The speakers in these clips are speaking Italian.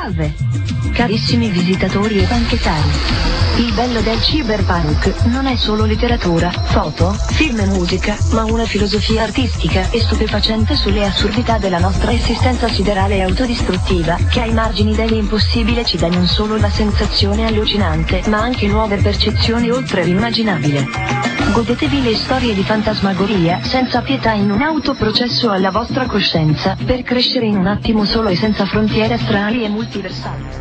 Salve! Carissimi visitatori e banchettari. Il bello del cyberpunk non è solo letteratura, foto, film e musica, ma una filosofia artistica e stupefacente sulle assurdità della nostra esistenza siderale e autodistruttiva, che ai margini dell'impossibile ci dà non solo la sensazione allucinante, ma anche nuove percezioni oltre l'immaginabile. Godetevi le storie di fantasmagoria senza pietà in un autoprocesso alla vostra coscienza, per crescere in un attimo solo e senza frontiere astrali e multiversali.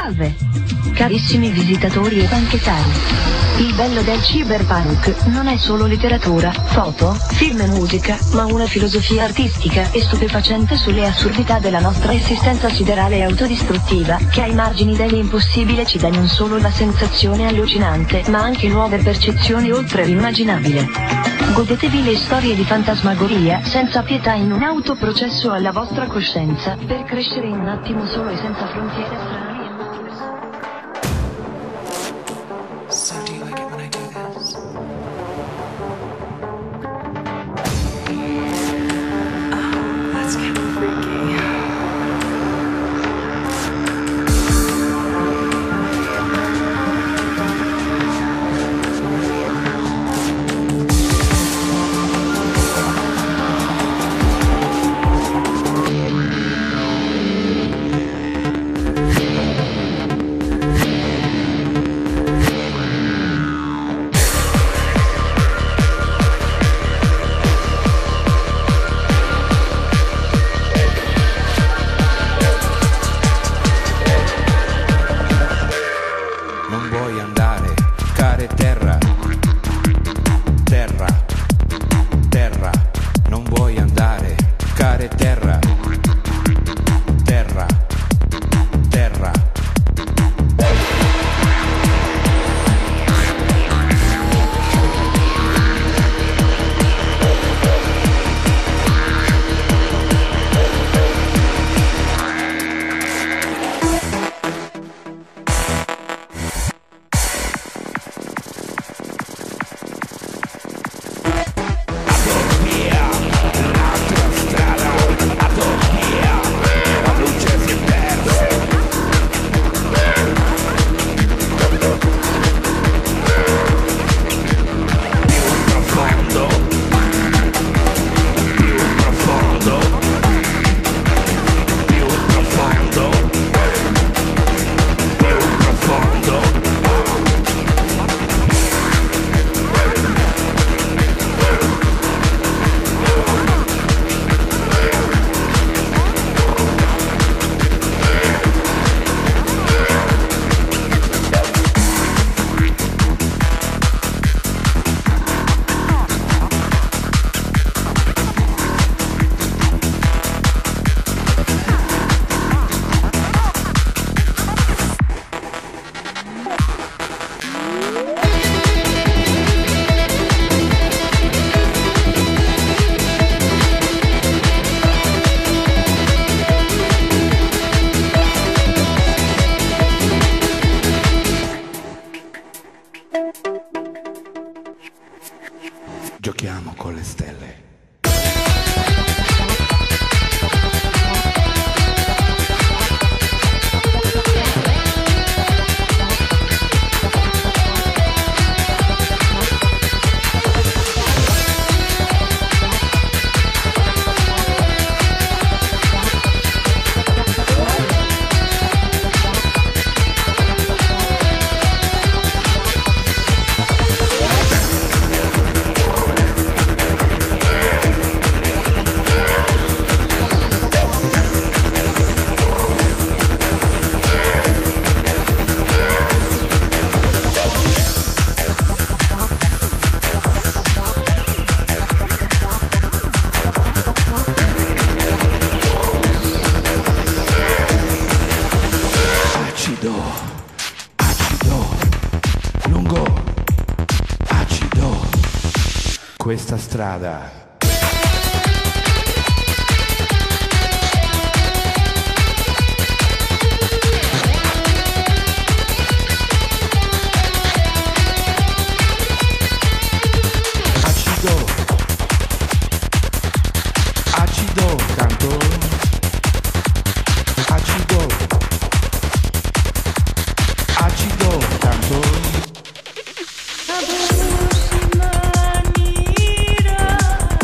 Salve! Carissimi visitatori e banchettari. Il bello del cyberpunk non è solo letteratura, foto, film e musica, ma una filosofia artistica e stupefacente sulle assurdità della nostra esistenza siderale e autodistruttiva, che ai margini dell'impossibile ci dà non solo la sensazione allucinante, ma anche nuove percezioni oltre l'immaginabile. Godetevi le storie di fantasmagoria senza pietà in un autoprocesso alla vostra coscienza, per crescere in un attimo solo e senza frontiere astrali e multiversali. So do you like it when I do this? Oh, that's kind of freaky. Giochiamo con le stelle. Questa strada acido, canto acido, canto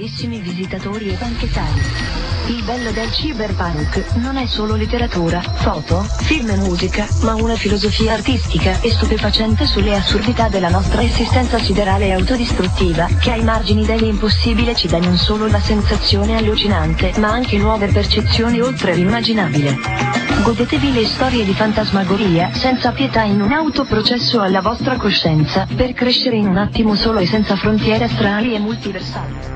Carissimi visitatori e banchettari, il bello del cyberpunk non è solo letteratura, foto, film e musica, ma una filosofia artistica e stupefacente sulle assurdità della nostra esistenza siderale e autodistruttiva, che ai margini dell'impossibile ci dà non solo la sensazione allucinante, ma anche nuove percezioni oltre l'immaginabile. Godetevi le storie di fantasmagoria senza pietà in un autoprocesso alla vostra coscienza, per crescere in un attimo solo e senza frontiere astrali e multiversali.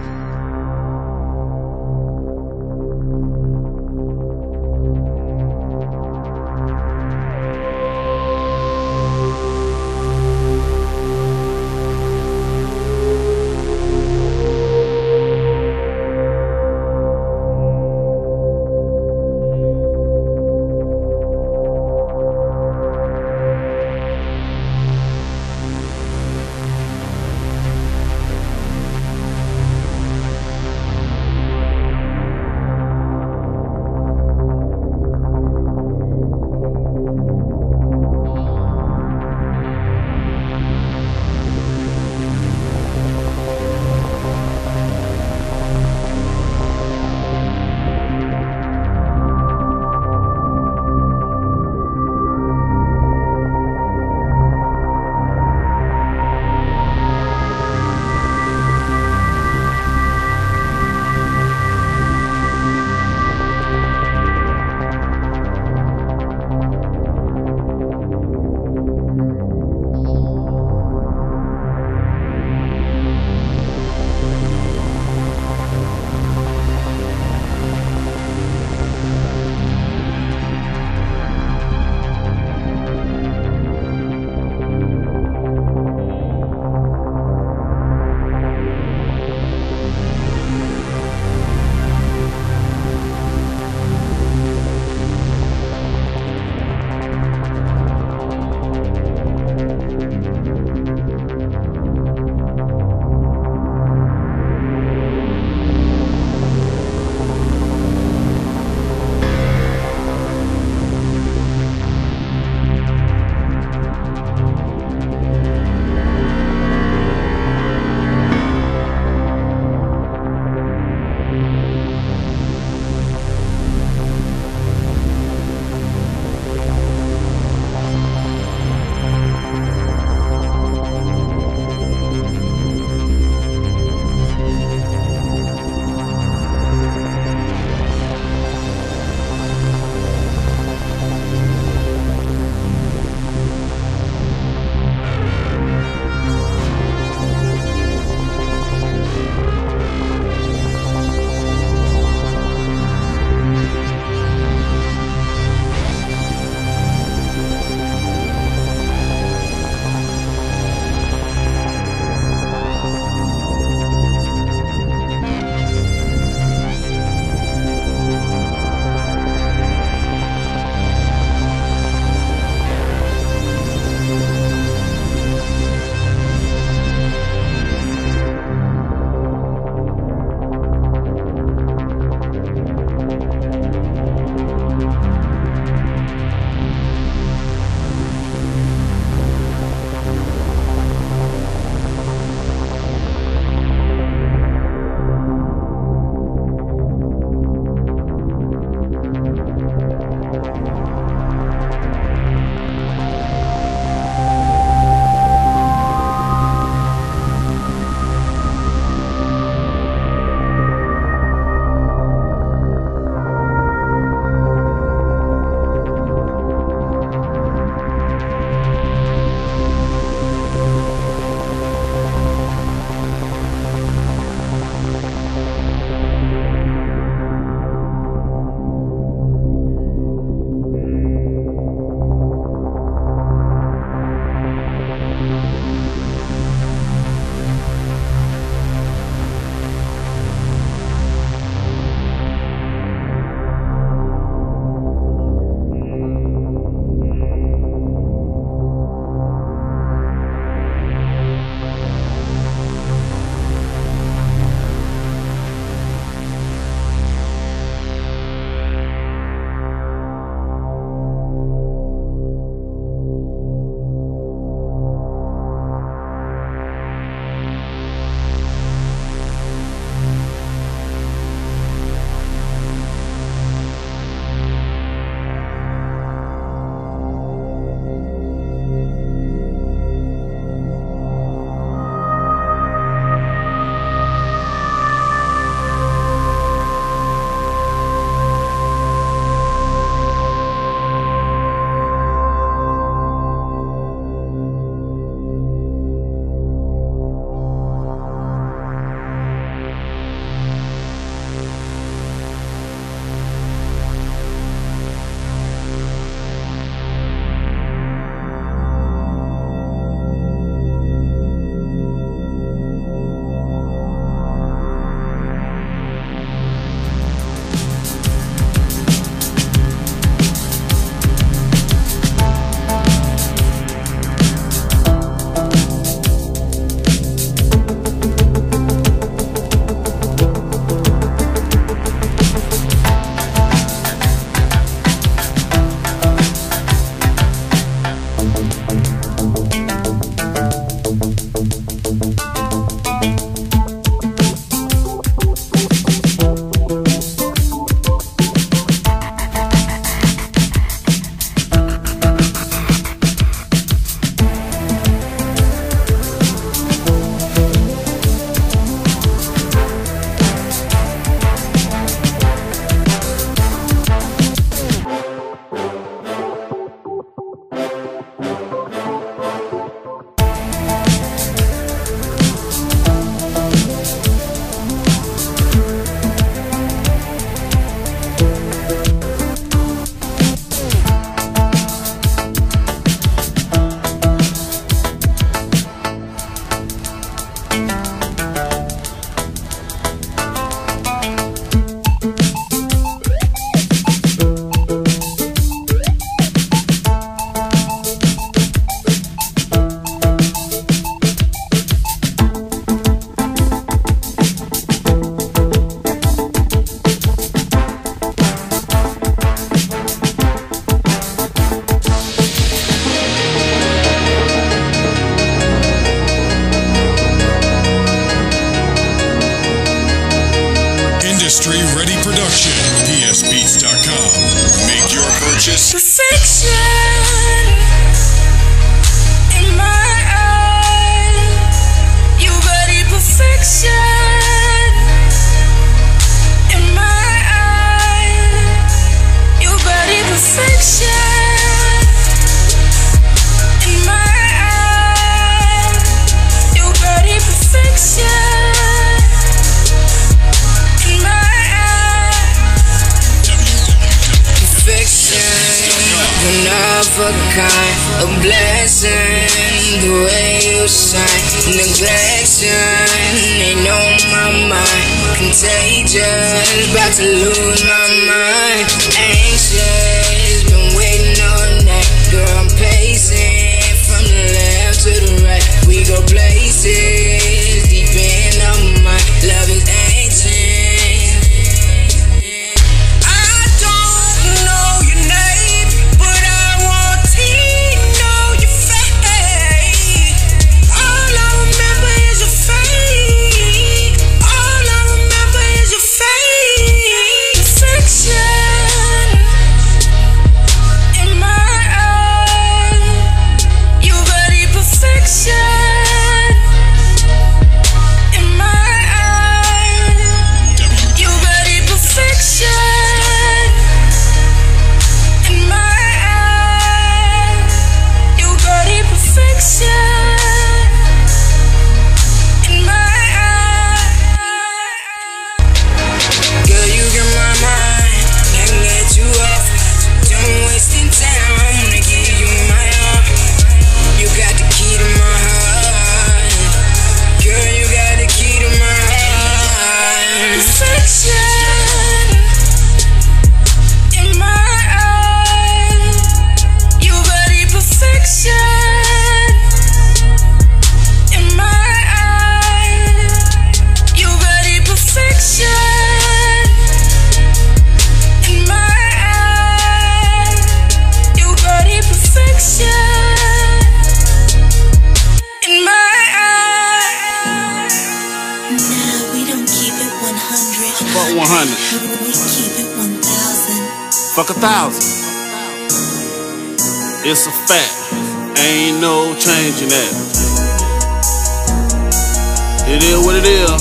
a kind, a blessing. The way you shine, neglection ain't on my mind. Contagious, about to lose my mind. Anxious, been waiting all night. Girl, I'm pacing from the left to the right. We go places deep in our mind. Love is ancient. I don't know your name, but I want to know your face. All I remember is your face. All I remember is your face. Perfection in my eyes. You body perfection. Fuck 100. We keep it 1,000. Fuck 1,000. It's a fact. Ain't no changing that. It is what it is.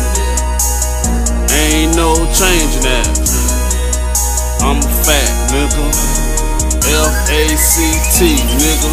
Ain't no changing that. I'm a fact, nigga. F-A-C-T, nigga.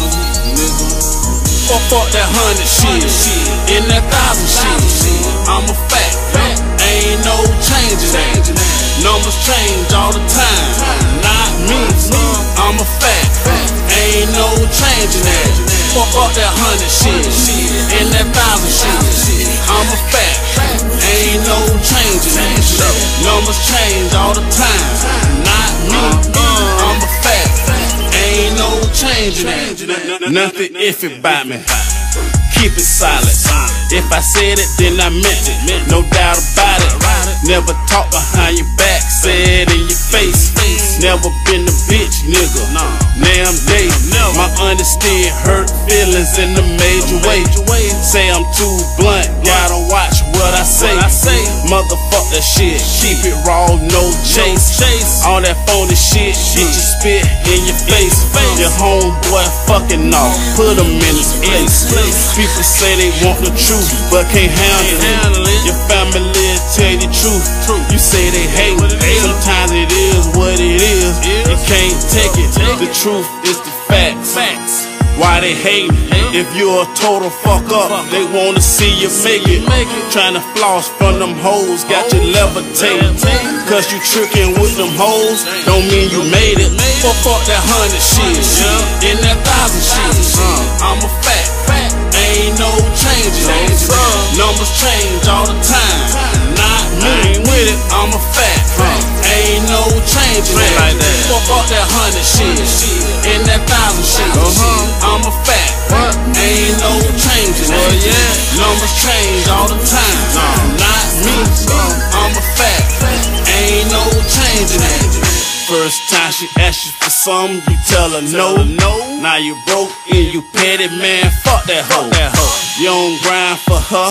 Fuck that 100 shit. In that 1,000 shit. I'm a fact. Ain't no changing that. Numbers change all the time. Not me. I'm a fact. Ain't no changing that. Fuck that 100 shit. In that 1,000 shit. I'm a fact. Ain't no changing that. Numbers change all the time. Not me. I'm a fact. Ain't no changing that. Nothing iffy about me. Keep it silent. If I said it, then I meant it. No doubt about it. Never talk behind your back, said in your face. Never been a bitch, nigga. Damn day. My honesty hurt feelings in a major way. Say I'm too blunt, gotta watch what I say. Motherfuck that shit, keep it raw, no chase. All that phony shit, get your spit in your face. Your homeboy fucking off, put him in his place. People say they want the truth, but can't handle it. Your family tell you the truth. You say they hate, sometimes it is what it is. You can't take it, the truth is the facts. Why they hate? If you're a total fuck up, they wanna see you make it. Tryna floss from them hoes, got you levitating. Cause you tricking with them hoes, don't mean you made it. Fuck that 100 shit, in that 1,000 shit. I'm a fact, ain't no changing. Numbers change all the time. Not me with it, I'm a fact. Ain't no changing like that. Fuck that 100 shit, in that 1,000 shit. I'm a fact, ain't no changing it. Numbers change all the time. Not me, I'm a fact. Ain't no changing it. First time she asks you for something, you tell her no. Now you broke and you petty, man, fuck that hoe. You don't grind for her,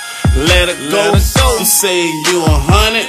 let her go. You say you 100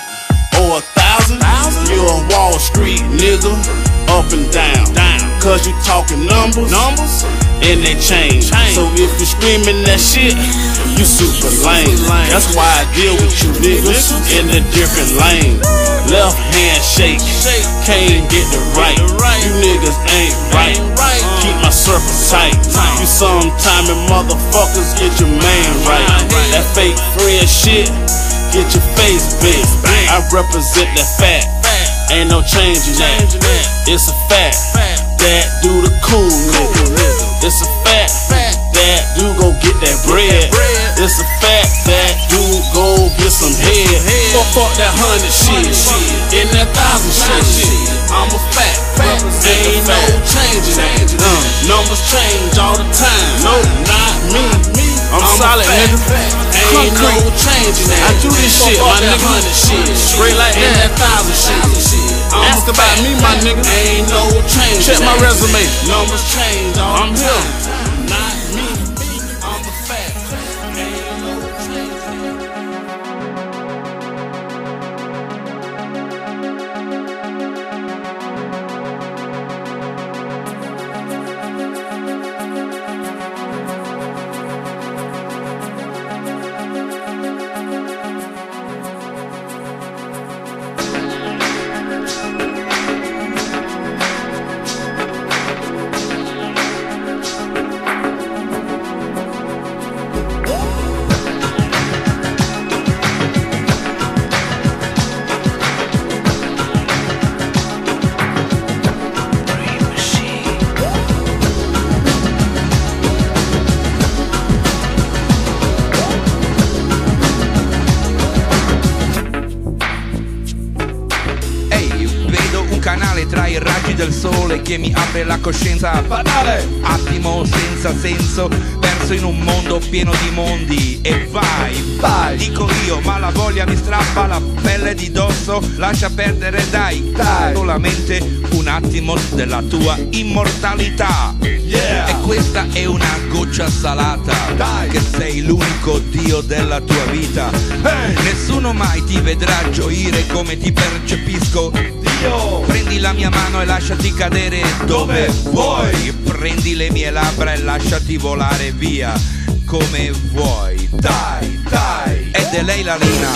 or 1,000, you a Wall Street nigga, up and down. Cause you talking numbers, and they change. So if you screaming that shit, you super lame. That's why I deal with you niggas in a different lane. Left hand shake, can't get the right. You niggas ain't right. Keep my circle tight. You sometime motherfuckers get your man right. That fake friend shit, get your face big. I represent that fact. Ain't no changing that. It's a fact. that do the cool nigga. It's a fact that do go get that bread. It's a fact that do go get some head. Fuck that 100 shit, in that 1,000 shit. I'm a fact, ain't no changing. Numbers change all the time. No, not me. I'm solid, nigga. Ain't no changing that. I do this shit, my nigga. Straight like that 1,000 shit. Ask about me, my nigga. Ain't no change. Check my resume. Numbers change all the time. Not me. I'm a fact. Ain't no change. Tra i raggi del sole che mi apre la coscienza banale, attimo senza senso, verso in un mondo pieno di mondi. E vai, dico io, ma la voglia mi strappa la pelle di dosso. Lascia perdere, dai, solamente un attimo della tua immortalità. E questa è una goccia salata, che sei l'unico dio della tua vita. Nessuno mai ti vedrà gioire come ti percepisco. Prendi la mia mano e lasciati cadere dove vuoi. Prendi le mie labbra e lasciati volare via come vuoi. Dai, ed è lei la Lina.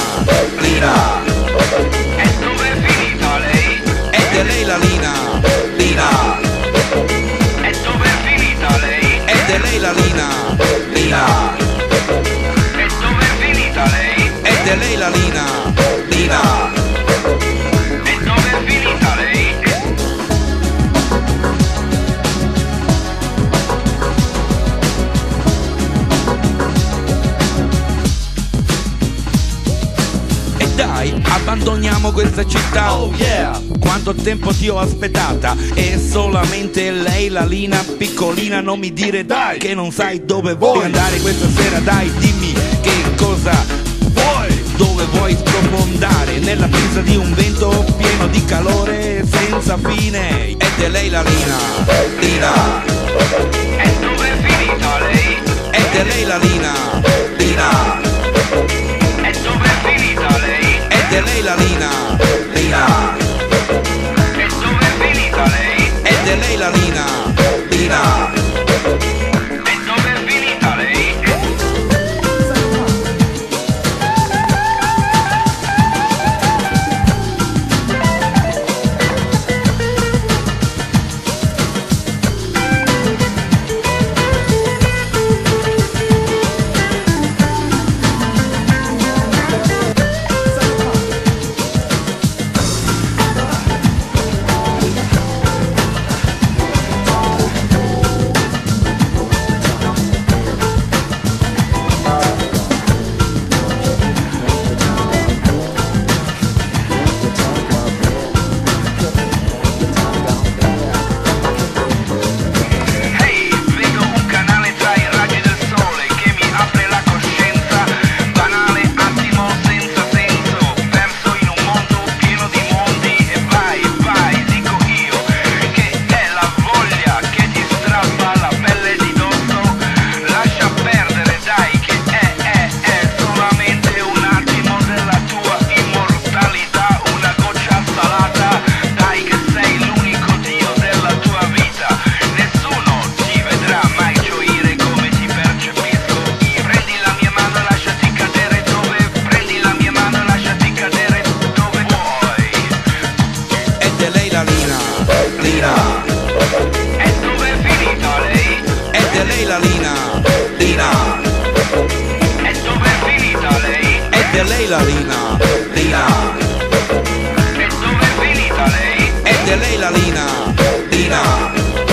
E dove è finita lei? Ed è lei la Lina. E dove è finita lei? Ed è lei la Lina. E dove è finita lei? Ed è lei la Lina. E dove è finita lei? E dai, abbandoniamo questa città. Oh yeah! Quanto tempo ti ho aspettata. E solamente lei la Lina piccolina. Non mi dire dai che non sai dove vuoi andare questa sera. Dai, dimmi che cosa vuoi. Dove vuoi sprofondare? Nella brisa di un vento pieno di calore senza fine. Ed è lei la Lina. E dove è finita lei? Ed è lei la Lina. E dove è finita lei? Ed è lei la Lina. E dove è finita lei? Ed è lei la Lina. E dove è finita lei? lei la Lina, Lina. E dove è finita lei? Ed è lei la Lina, Lina.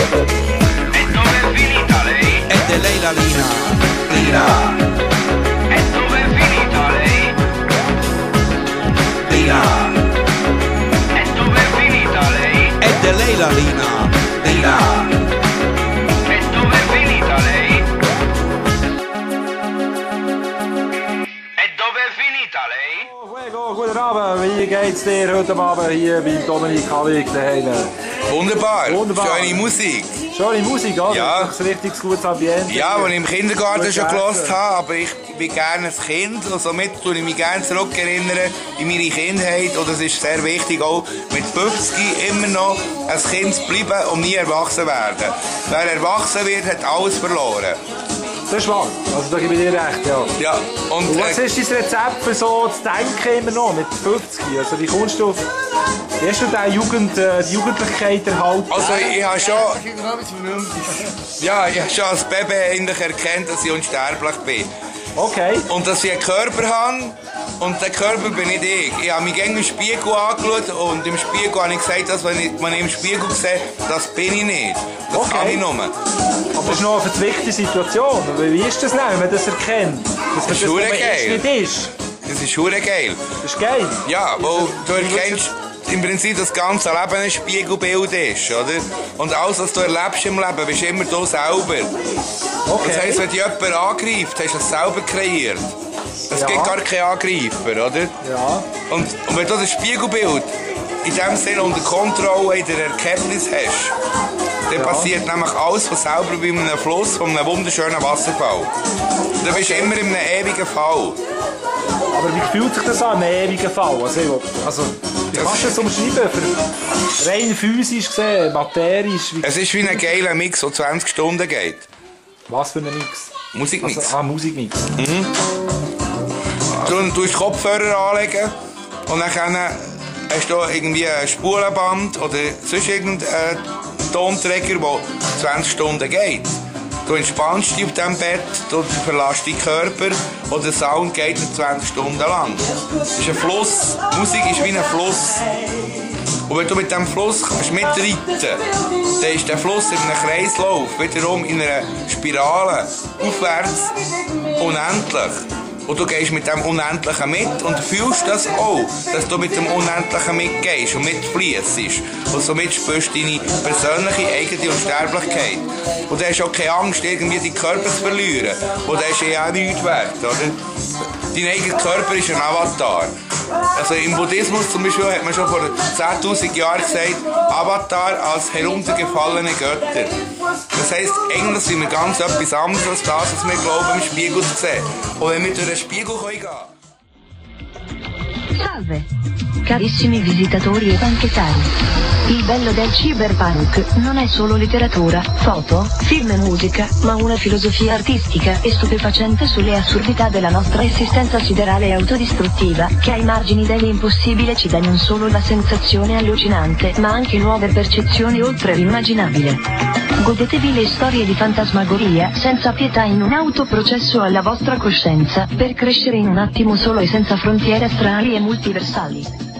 geht's dir heute Abend hier beim Dominik Hallig daheim? Wunderbar. Wunderbar. Schöne Musik. Schöne Musik, oder? Ja. Das ist ein richtig gutes Ambiente. Ja, als ich im Kindergarten Gut schon gegessen. gehört habe, aber ich bin gerne ein Kind und somit tue ich mich gerne zurückerinnern in meine Kindheit und es ist sehr wichtig auch mit 50 immer noch ein Kind zu bleiben und nie erwachsen werden. Wer erwachsen wird, hat alles verloren. Das ist wahr. Also da gebe ich dir recht, ja. Ja, Und was ist dein Rezept für so zu denken immer noch mit 50? Also wie kommst du, wie hast du die Jugendlichkeit erhalten? Also ich habe schon, ja, ich habe schon als Baby eigentlich erkannt, dass ich unsterblich bin. Okay. Und dass ich einen Körper habe und der Körper bin nicht ich. Ich habe mich gegen den Spiegel angeschaut und im Spiegel habe ich gesagt, dass wenn ich im Spiegel sehe, das bin ich nicht. Das Okay. kann ich nur. Aber das ist noch eine verzwickte Situation. Wie ist das denn, wenn man das erkennt? Dass Das ist man verdammt geil. nicht ist. Das ist verdammt geil. Das ist geil. Ja, weil du erkennst im Prinzip das ganze Leben ein Spiegelbild ist, oder? Und alles, was du erlebst im Leben, bist immer du selber. Okay. Das heisst, wenn dich jemand angreift, hast du es selber kreiert. Es Ja. gibt gar keinen Angreifer, oder? Ja. Und wenn du das Spiegelbild in dem Sinne unter Kontrolle in der Erkenntnis hast, dann passiert nämlich alles von selber wie in einem Fluss, von einem wunderschönen Wasserfall. Du bist immer in einem ewigen Fall. Aber wie fühlt sich das an, im ewigen Fall? Also wie kannst du das umschreiben? Für rein physisch gesehen, materisch? Es ist wie ein geiler Mix, der 20 Stunden geht. Was für ein Mix? Musikmix. Also, Musikmix. Du tust Kopfhörer anlegen und dann hast du irgendwie ein Spulenband oder sonst irgendeinen Tonträger, der 20 Stunden geht. Du entspannst dich auf diesem Bett, du verlässt deinen Körper und der Sound geht nicht 20 Stunden lang. Es ist ein Fluss. Musik ist wie ein Fluss. Und wenn du mit diesem Fluss mitreiten kannst, dann ist der Fluss in einem Kreislauf, wiederum in einer Spirale, aufwärts, unendlich. Und du gehst mit dem Unendlichen mit und fühlst das auch, dass du mit dem Unendlichen mitgehst und mitfliessest. Und somit spürst du deine persönliche eigene Unsterblichkeit. Und du hast auch keine Angst, irgendwie deinen Körper zu verlieren. Und der ist ja auch nichts wert, oder? Dein eigener Körper ist ein Avatar. Also im Buddhismus zum Beispiel hat man schon vor 10.000 Jahren gesagt, Avatar als heruntergefallene Götter. Das heisst, eigentlich sind wir ganz etwas anderes als das, was wir glauben, im Spiegel zu sehen. Und wenn wir durch den Spiegel gehen können. Salve, carissimi visitatori e banchettari. Il bello del cyberpunk non è solo letteratura, foto, film e musica, ma una filosofia artistica e stupefacente sulle assurdità della nostra esistenza siderale e autodistruttiva, che ai margini dell'impossibile ci dà non solo la sensazione allucinante, ma anche nuove percezioni oltre l'immaginabile. Godetevi le storie di fantasmagoria senza pietà in un autoprocesso alla vostra coscienza, per crescere in un attimo solo e senza frontiere astrali e multiversali.